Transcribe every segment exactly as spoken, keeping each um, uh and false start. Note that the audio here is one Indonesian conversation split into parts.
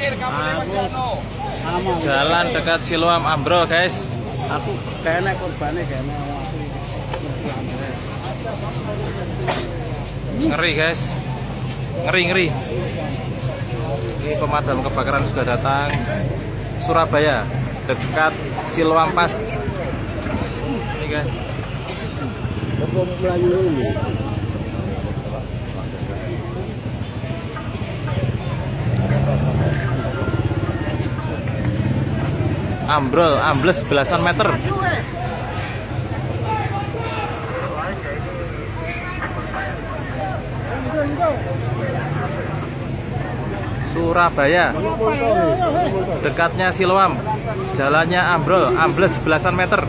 Jalan dekat Siloam ambrol, guys. Aku kayaknya korbannya kayaknya Ngeri, guys. Ngeri, ngeri. Ini pemadam kebakaran sudah datang. Surabaya, dekat Siloam Pas. Ini, guys. Ambrol, ambles belasan meter. Surabaya, dekatnya Siloam, jalannya ambrol, ambles belasan meter.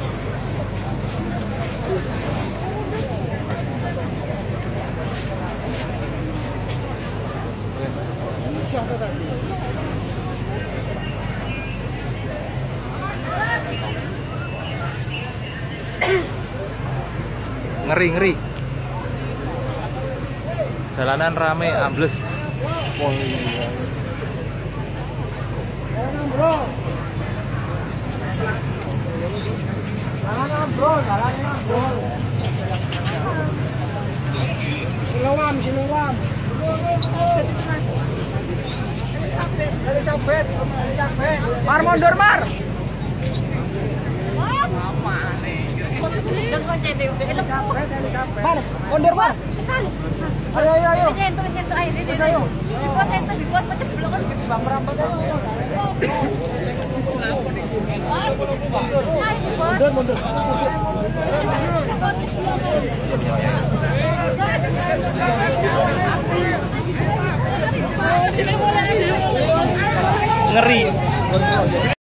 Ngeri, ngeri. Jalanan rame, ambles. Siloam, Siloam. Elizabeth, Elizabeth. Mar mundur, Mar. Mar, mundur, Mar. Ayo, ayo, ayo. Sentuh, sentuh air ini. Ayo. Dibuat sentuh, dibuat macam belakang. Bang merambat ayo. Mundur, mundur. Ngeri.